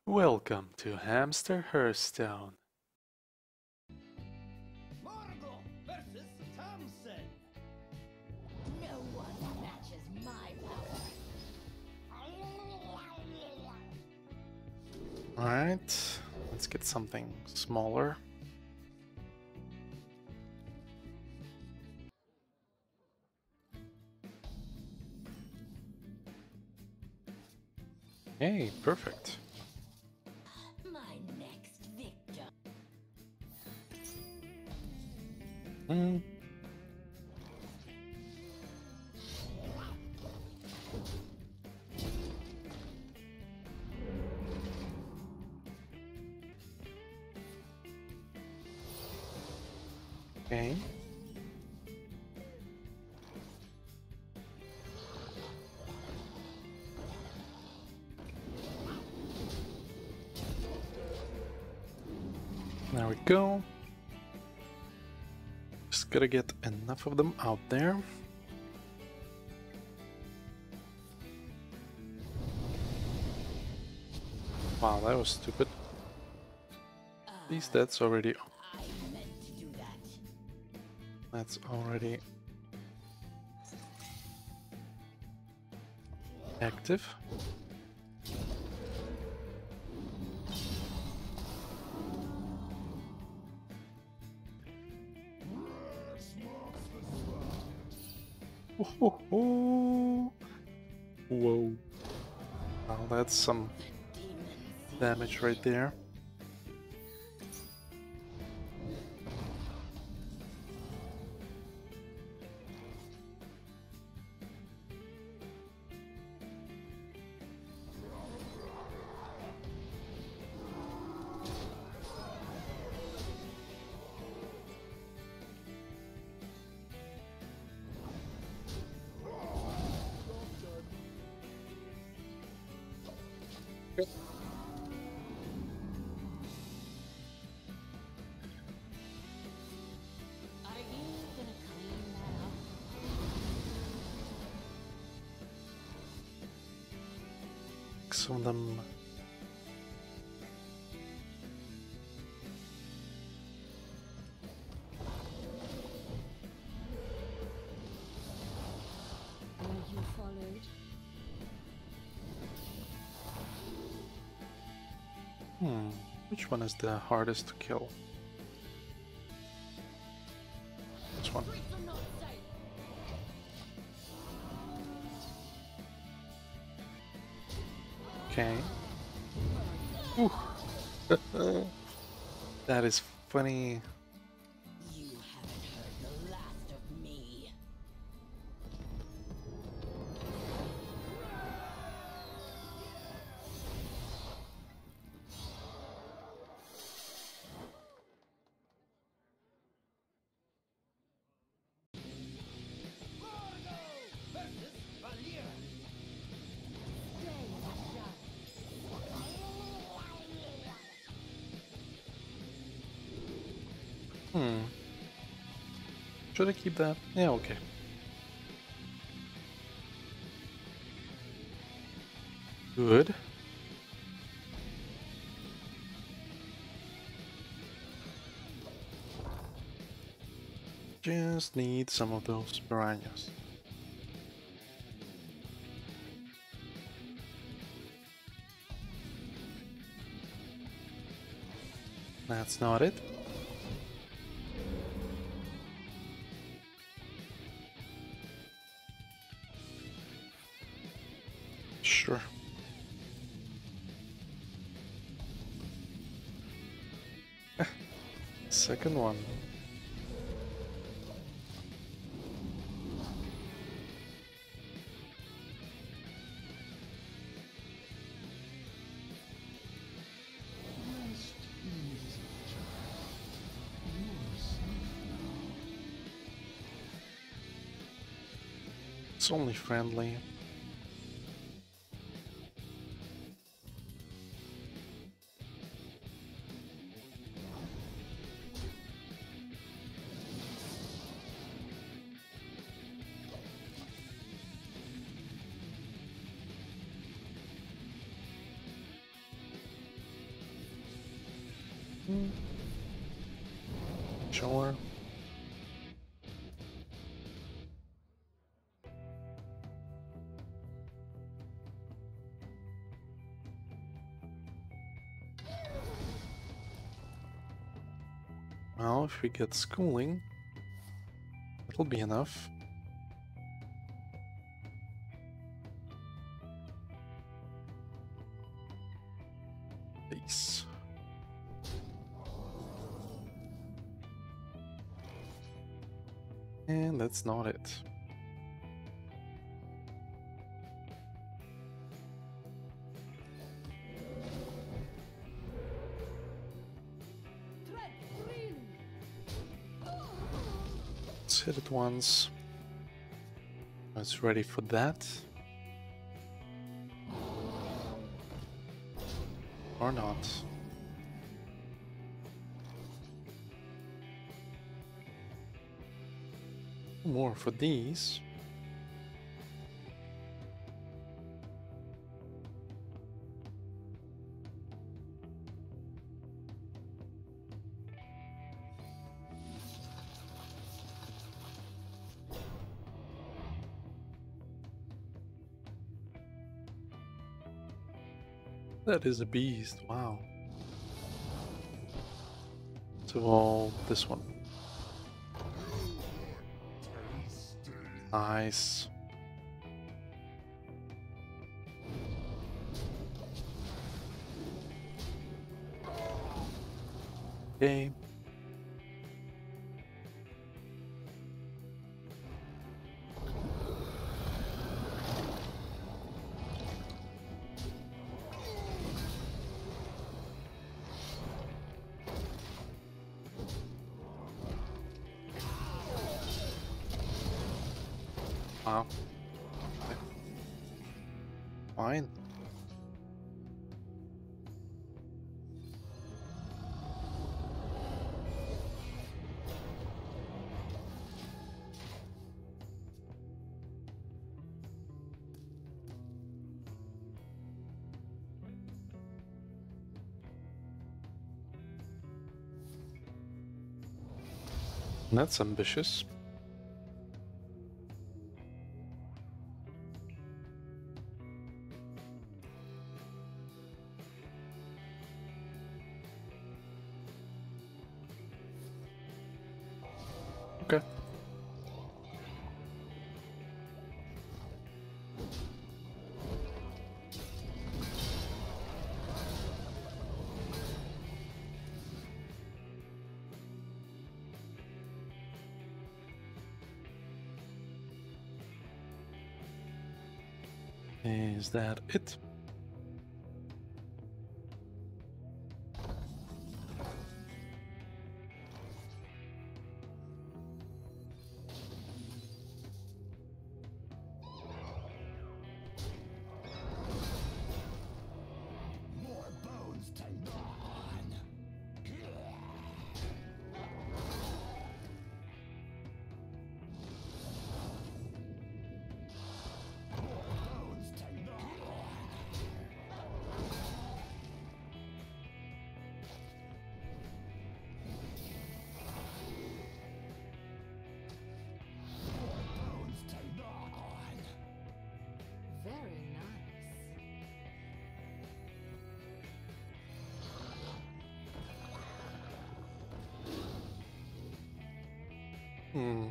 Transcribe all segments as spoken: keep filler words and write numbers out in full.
Welcome to Hamster Hearthstone. Morgul versus Thompson. No one matches my power. Alright, let's get something smaller. Hey, perfect. My next victim. Mm. Okay. There we go. Just gotta get enough of them out there. Wow, that was stupid. At least that's already I meant to do that. that's already active. Whoa. Whoa. Wow, that's some damage right there. Are you gonna clean that up? Some of them. Were you followed? Hmm. Which one is the hardest to kill? This one. Streets are not safe. Okay. Ooh. That is funny. You haven't heard the last of me. Morgul versus Valir. Hmm. Should I keep that? Yeah, okay. Good. Just need some of those piranhas. That's not it. Sure. Second one. It's only friendly. Mm. Sure. Well, if we get schooling, it'll be enough. Peace. And that's not it. Tread freely. Let's hit it once. It's ready for that. Or not. More for these. That is a beast, wow. So all this one. Nice. Okay. Wow. Fine. That's ambitious. Okay. Is that it? More bones to gnaw on. More bones to gnaw on. Bones to gnaw on. Very nice. Hmm.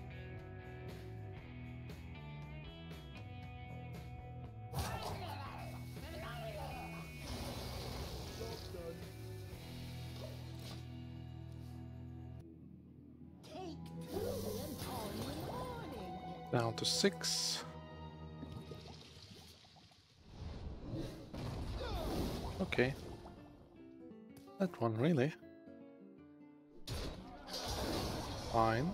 Take two and call me morning. Down to six. Okay. That one really. Fine.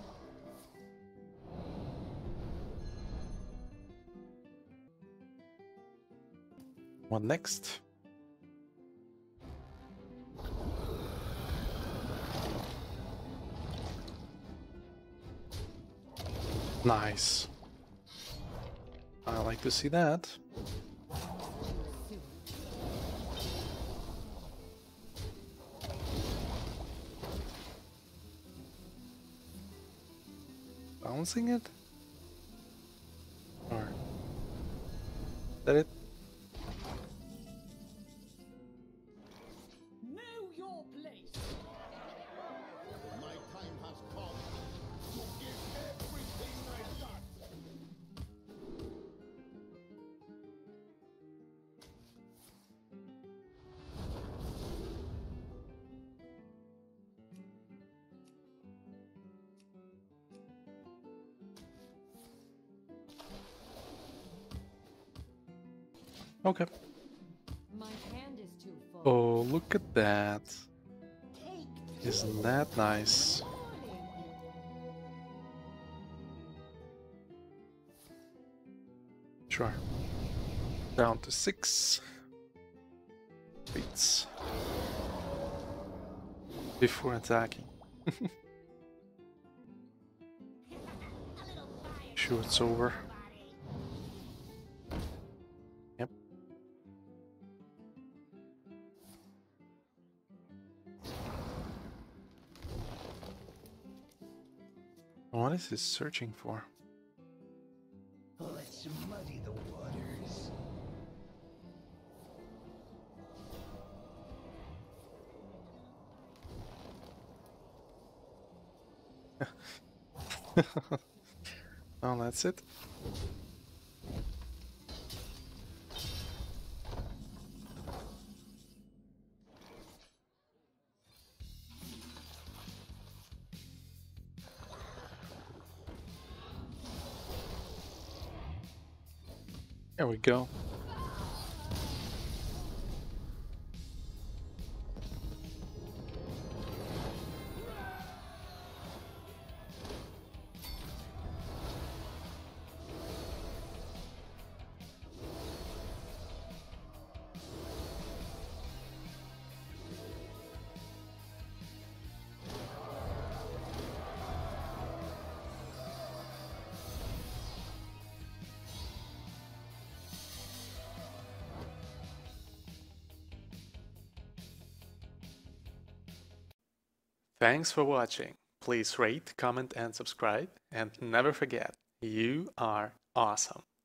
What next? Nice. I like to see that. bouncing it? Or is that it? Know your place. My time has come to give everything I got. Okay. My hand is too full. Oh, look at that. Take Isn't that nice? Sure. Down to six beats before attacking. Sure, it's over. Yep. What is he searching for? Let's muddy the waters. Oh, that's it. There we go. Thanks for watching. Please rate, comment and subscribe, and never forget, you are awesome.